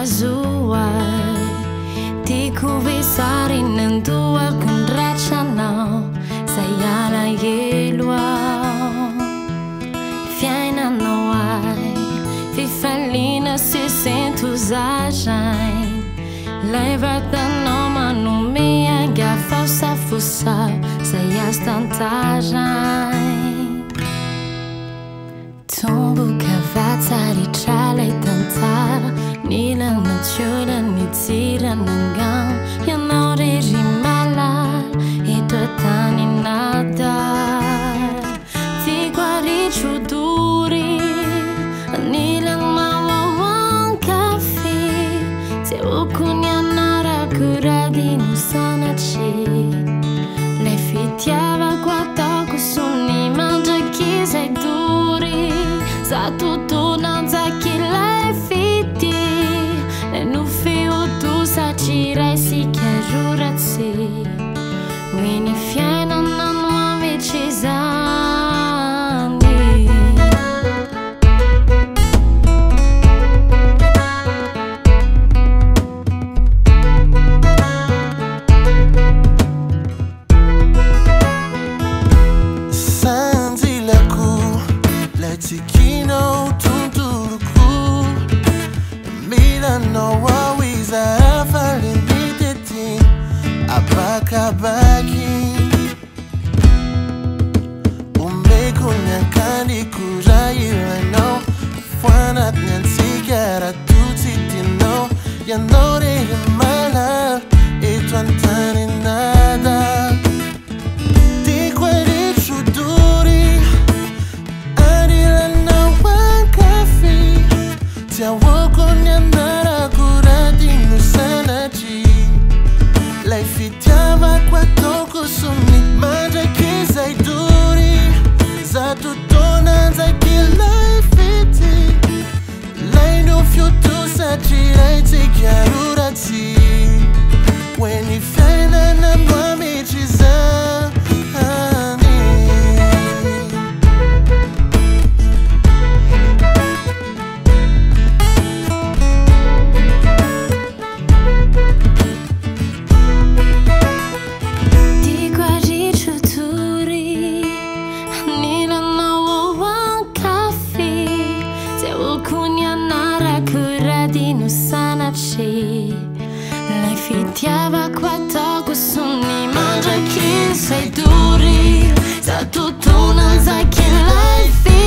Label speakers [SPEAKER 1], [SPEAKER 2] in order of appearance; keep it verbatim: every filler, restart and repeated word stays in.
[SPEAKER 1] azuai Tiku visari nendua kundrachanau Sayala yelua Fiaina noai Fifalina se sentus ajain Levata noma no meia gafa sa fussa Sayas tantajain Tombo cavatari chale tantar Nila natura ni tira nangang Yana regimala E tani nada Ti guari chuduri Nila mawawan kafi Te ukunya nara kuragi nusanachi Le fitiava guata kusuni mangia chi sei duri Sa tutto non sa chi l'hai fiti E nu fio tu sa cirai si chiarurazzi Wini fiena non nuovi cisandi
[SPEAKER 2] Sanzi la cu La tikino tunturuku Milano wawiza afalimitetin Apakabaki Umbeko nyankandi kurailano Fuanat nyansigara tutitino Yanore mala Etuantani nada Di quelli chuduri Adila na wankafi Tia woko nyandara kurati nusanachi Lei fitiava qua toko sumi Mangia chi sei duri Za tutto non sai chi lei fiti Lei no fiuto sa girei ti chiarurati When you find an amami cisa
[SPEAKER 1] Lei fitiava qua toko suni Mangia chi sei duri Sa tutto non sai chi l'hai fiti